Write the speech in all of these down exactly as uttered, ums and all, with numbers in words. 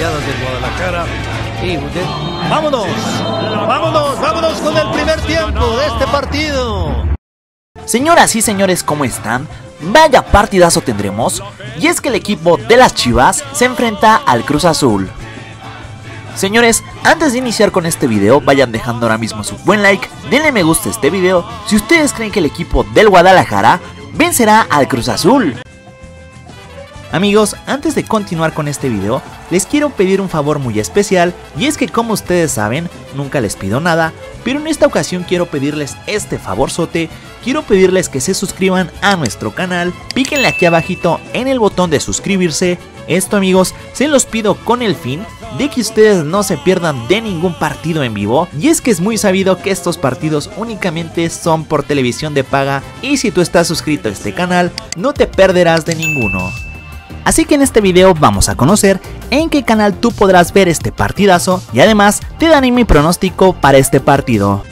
Rayadas del Guadalajara. Y de... ¡Vámonos! ¡Vámonos! ¡Vámonos con el primer tiempo de este partido! Señoras y señores, ¿cómo están? Vaya partidazo tendremos, y es que el equipo de las Chivas se enfrenta al Cruz Azul. Señores, antes de iniciar con este video, vayan dejando ahora mismo su buen like, denle me gusta a este video si ustedes creen que el equipo del Guadalajara vencerá al Cruz Azul. Amigos, antes de continuar con este video, les quiero pedir un favor muy especial, y es que como ustedes saben, nunca les pido nada, pero en esta ocasión quiero pedirles este favorzote. Quiero pedirles que se suscriban a nuestro canal, píquenle aquí abajito en el botón de suscribirse. Esto, amigos, se los pido con el fin de que ustedes no se pierdan de ningún partido en vivo, y es que es muy sabido que estos partidos únicamente son por televisión de paga, y si tú estás suscrito a este canal, no te perderás de ninguno. Así que en este video vamos a conocer en qué canal tú podrás ver este partidazo, y además te daré mi pronóstico para este partido.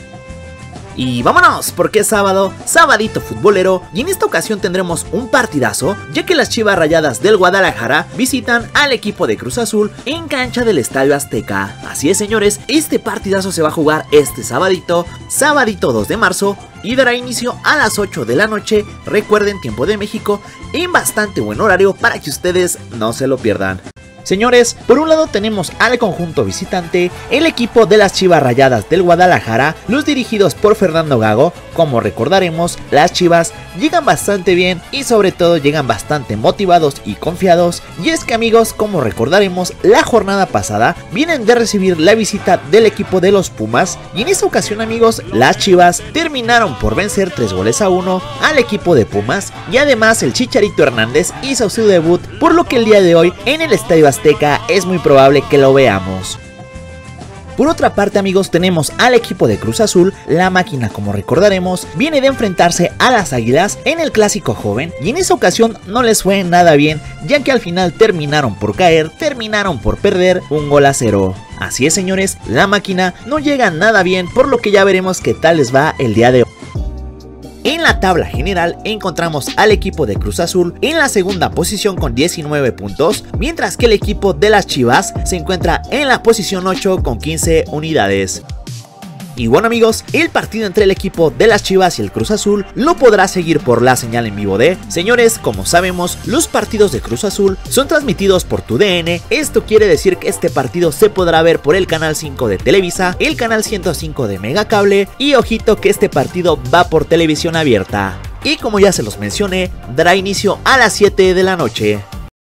Y vámonos, porque es sábado, sabadito futbolero, y en esta ocasión tendremos un partidazo, ya que las Chivas Rayadas del Guadalajara visitan al equipo de Cruz Azul en cancha del Estadio Azteca. Así es, señores, este partidazo se va a jugar este sabadito, sabadito dos de marzo, y dará inicio a las ocho de la noche, recuerden, tiempo de México, en bastante buen horario para que ustedes no se lo pierdan. Señores, por un lado tenemos al conjunto visitante, el equipo de las Chivas Rayadas del Guadalajara, los dirigidos por Fernando Gago. Como recordaremos, las Chivas llegan bastante bien y sobre todo llegan bastante motivados y confiados. Y es que, amigos, como recordaremos, la jornada pasada vienen de recibir la visita del equipo de los Pumas, y en esta ocasión, amigos, las Chivas terminaron por vencer tres goles a uno al equipo de Pumas, y además el Chicharito Hernández hizo su debut, por lo que el día de hoy en el Estadio Azteca es muy probable que lo veamos. Por otra parte, amigos, tenemos al equipo de Cruz Azul. La máquina, como recordaremos, viene de enfrentarse a las Águilas en el Clásico Joven, y en esa ocasión no les fue nada bien, ya que al final terminaron por caer, terminaron por perder un gol a cero. Así es, señores, la máquina no llega nada bien, por lo que ya veremos qué tal les va el día de hoy. En la tabla general encontramos al equipo de Cruz Azul en la segunda posición con diecinueve puntos, mientras que el equipo de las Chivas se encuentra en la posición ocho con quince unidades. Y bueno, amigos, el partido entre el equipo de las Chivas y el Cruz Azul lo podrás seguir por la señal en vivo de... Señores, como sabemos, los partidos de Cruz Azul son transmitidos por tu D N. Esto quiere decir que este partido se podrá ver por el canal cinco de Televisa, el canal ciento cinco de Megacable, y ojito que este partido va por televisión abierta. Y como ya se los mencioné, dará inicio a las siete de la noche.